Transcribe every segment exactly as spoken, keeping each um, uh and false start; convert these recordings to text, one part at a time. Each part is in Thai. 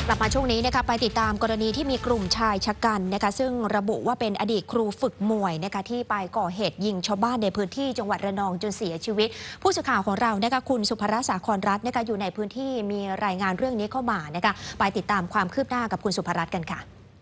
กลับมาช่วงนี้นะคะไปติดตามกรณีที่มีกลุ่มชายชะกันนะคะซึ่งระบุว่าเป็นอดีตครูฝึกมวยนะคะที่ไปก่อเหตุยิงชาวบ้านในพื้นที่จังหวัดระนองจนเสียชีวิตผู้สื่อข่าวของเรานะคะคุณสุภรัตน์สาครรัตน์นะคะอยู่ในพื้นที่มีรายงานเรื่องนี้เข้ามานะคะไปติดตามความคืบหน้ากับคุณสุภรัตน์กันค่ะ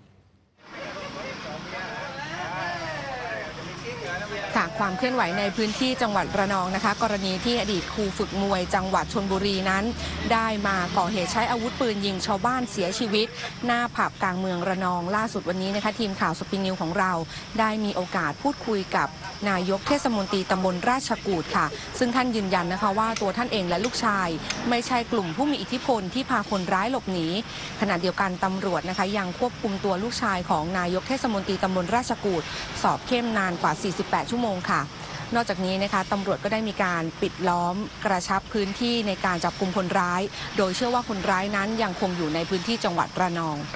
ความเคลื่อนไหวในพื้นที่จังหวัดระนองนะคะกรณีที่อดีตครูฝึกมวยจังหวัดชลบุรีนั้นได้มาก่อเหตุใช้อาวุธปืนยิงชาวบ้านเสียชีวิตหน้าผับกลางเมืองระนองล่าสุดวันนี้นะคะทีมข่าวสปริงนิวของเราได้มีโอกาสพูดคุยกับนายกเทศมนตรีตำบลราชกูฏค่ะซึ่งท่านยืนยันนะคะว่าตัวท่านเองและลูกชายไม่ใช่กลุ่มผู้มีอิทธิพลที่พาคนร้ายหลบหนีขณะเดียวกันตำรวจนะคะยังควบคุมตัวลูกชายของนายกเทศมนตรีตำบลราชกูฏสอบเข้มนานกว่าสี่สิบแปดชั่วโมงค่ะนอกจากนี้นะคะตำรวจก็ได้มีการปิดล้อมกระชับพื้นที่ในการจับกุมคนร้ายโดยเชื่อว่าคนร้ายนั้นยังคงอยู่ในพื้นที่จังหวัดระนอง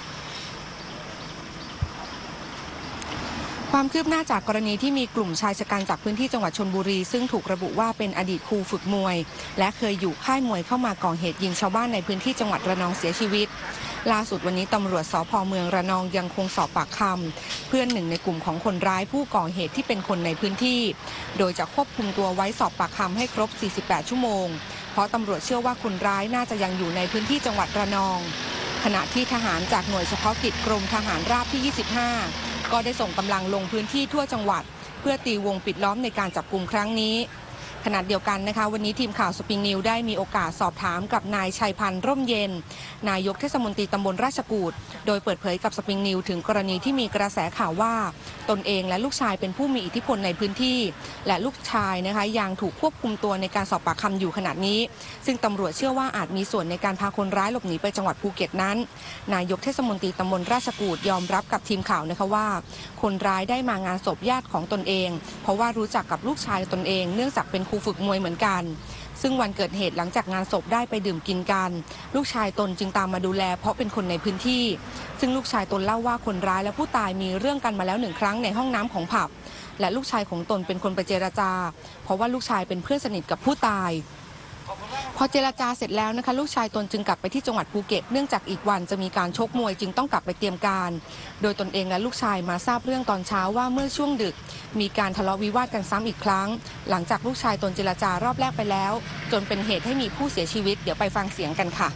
ความคืบหน้าจากกรณีที่มีกลุ่มชายชะกันจากพื้นที่จังหวัดชลบุรีซึ่งถูกระบุว่าเป็นอดีตครูฝึกมวยและเคยอยู่ค่ายมวยเข้ามาก่อเหตุยิงชาวบ้านในพื้นที่จังหวัดระนองเสียชีวิตล่าสุดวันนี้ตำรวจสภ.เมืองระนองยังคงสอบปากคำเพื่อนหนึ่งในกลุ่มของคนร้ายผู้ก่อเหตุที่เป็นคนในพื้นที่โดยจะควบคุมตัวไว้สอบปากคำให้ครบสี่สิบแปดชั่วโมงเพราะตำรวจเชื่อว่าคนร้ายน่าจะยังอยู่ในพื้นที่จังหวัดระนองขณะที่ทหารจากหน่วยเฉพาะกิจกรมทหารราบที่ยี่สิบห้าก็ได้ส่งกำลังลงพื้นที่ทั่วจังหวัดเพื่อตีวงปิดล้อมในการจับกุมครั้งนี้ขณะเดียวกันนะคะวันนี้ทีมข่าวสปริงนิวได้มีโอกาสสอบถามกับนายชัยพันธ์ร่มเย็นนายกเทศมนตรีตำบลราชกูฏโดยเปิดเผยกับสปริงนิวถึงกรณีที่มีกระแสข่าวว่าตนเองและลูกชายเป็นผู้มีอิทธิพลในพื้นที่และลูกชายนะคะยังถูกควบคุมตัวในการสอบปากคำอยู่ขณะนี้ซึ่งตำรวจเชื่อว่าอาจมีส่วนในการพาคนร้ายหลบหนีไปจังหวัดภูเก็ตนั้นนายกเทศมนตรีตำบลราชกูฏยอมรับกับทีมข่าวนะคะว่าคนร้ายได้มางานศพญาติของตนเองเพราะว่ารู้จักกับลูกชายตนเองเนื่องจากเป็นครูฝึกมวยเหมือนกันซึ่งวันเกิดเหตุหลังจากงานศพได้ไปดื่มกินกันลูกชายตนจึงตามมาดูแลเพราะเป็นคนในพื้นที่ซึ่งลูกชายตนเล่าว่าคนร้ายและผู้ตายมีเรื่องกันมาแล้วหนึ่งครั้งในห้องน้ำของผับและลูกชายของตนเป็นคนไปเจรจาเพราะว่าลูกชายเป็นเพื่อนสนิทกับผู้ตายพอเจรจาเสร็จแล้วนะคะลูกชายตนจึงกลับไปที่จังหวัดภูเก็ตเนื่องจากอีกวันจะมีการชกมวยจึงต้องกลับไปเตรียมการโดยตนเองและลูกชายมาทราบเรื่องตอนเช้าว่าเมื่อช่วงดึกมีการทะเลาะวิวาทกันซ้ำอีกครั้งหลังจากลูกชายตนเจรจารอบแรกไปแล้วจนเป็นเหตุให้มีผู้เสียชีวิตเดี๋ยวไปฟังเสียงกันค่ะ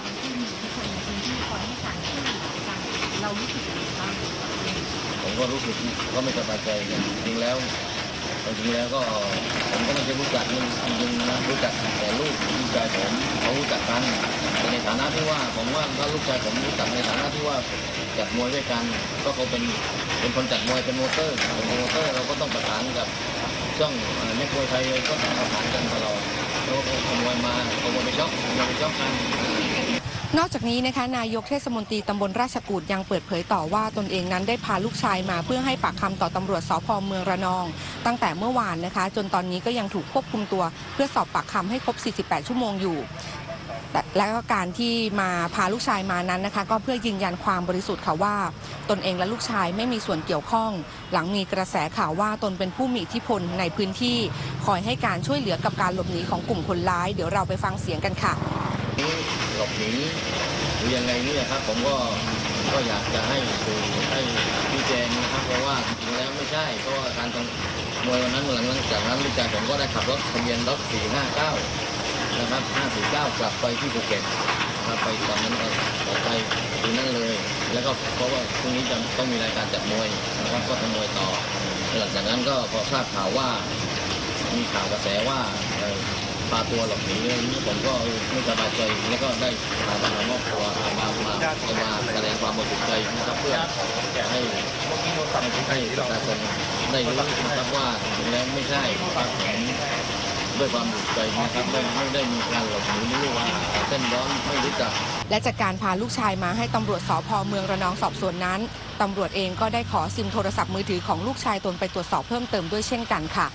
ผมก็รู้สึกก็ไม่สบายใจจริงแล้วจริงแล้วก็ผมก็ไม่ใช่รู้จักจริงๆนะรู้จักแต่ลูกลูกชายผมเขารู้จักกันในฐานะที่ว่าผมว่าถ้าลูกชายผมรู้จักในฐานะที่ว่าจัดมวยด้วยกันก็เขาเป็นเป็นคนจัดมวยเป็นโมเตอร์เป็นโมเตอร์เราก็ต้องประสานกับช่องนักมวยไทยก็ต้องประสานกันตลอดแล้วก็ขโมยมาขโมยไปช็อกขโมยไปช็อกกันนอกจากนี้นะคะนายกเทศมนตรีตำบลราชกูฏยังเปิดเผยต่อว่าตนเองนั้นได้พาลูกชายมาเพื่อให้ปากคำต่อตำรวจสภ.เมืองระนองตั้งแต่เมื่อวานนะคะจนตอนนี้ก็ยังถูกควบคุมตัวเพื่อสอบปากคำให้ครบสี่สิบแปดชั่วโมงอยู่และก็การที่มาพาลูกชายมานั้นนะคะก็เพื่อยืนยันความบริสุทธิ์ค่ะว่าตนเองและลูกชายไม่มีส่วนเกี่ยวข้องหลังมีกระแสข่าวว่าตนเป็นผู้มีอิทธิพลในพื้นที่คอยให้การช่วยเหลือกับการหลบหนีของกลุ่มคนร้ายเดี๋ยวเราไปฟังเสียงกันค่ะหลบหนีหรือยังไงนี่นะครับผมก็ก็อยากจะให้สื่อให้ชี้แจงนะครับเพราะว่าจริงแล้วไม่ใช่เพราะว่าการทำมวยวันนั้นหลังจากนั้นลูกชายผมก็ได้ขับรถทะเบียนรถสี่ห้าเก้านะครับห้าสี่เก้ากลับไปที่ภูเก็ตนะครับไปตอนนั้นก็ออกไปที่นั่นเลยแล้วก็เพราะว่าพรุ่งนี้จะต้องมีรายการจัดมวยนะครับก็ทำมวยต่อหลังจากนั้นก็พอทราบข่าวว่ามีข่าวกระแสว่าพาตัวหลบหนีนี่ผมก็ไม่สบายใจแล้วก็ได้พามามอบตัวมามามาแสดงความบริสุทธิ์ใจนะครับเพื่อให้ให้ประชาชนได้รู้นะครับว่าแล้วไม่ใช่ครับผมด้วยความบริสุทธิ์ใจนะครับไม่ไม่ได้มีการหลบหนีหรือว่าเส้นร้อนไม่รู้จักและจากการพาลูกชายมาให้ตำรวจสภ.เมืองระนองสอบสวนนั้นตำรวจเองก็ได้ขอซิมโทรศัพท์มือถือของลูกชายตนไปตรวจสอบเพิ่มเติมด้วยเช่นกันค่ะ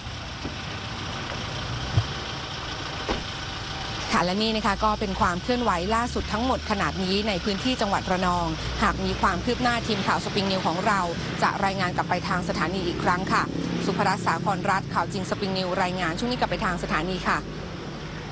ค่ะและนี่นะคะก็เป็นความเคลื่อนไหวล่าสุดทั้งหมดขนาดนี้ในพื้นที่จังหวัดระนองหากมีความคืบหน้าทีมข่าวสปริงนิวของเราจะรายงานกลับไปทางสถานีอีกครั้งค่ะสุภรัตน์สาครรัตน์ข่าวจริงสปริงนิวรายงานช่วงนี้กลับไปทางสถานีค่ะ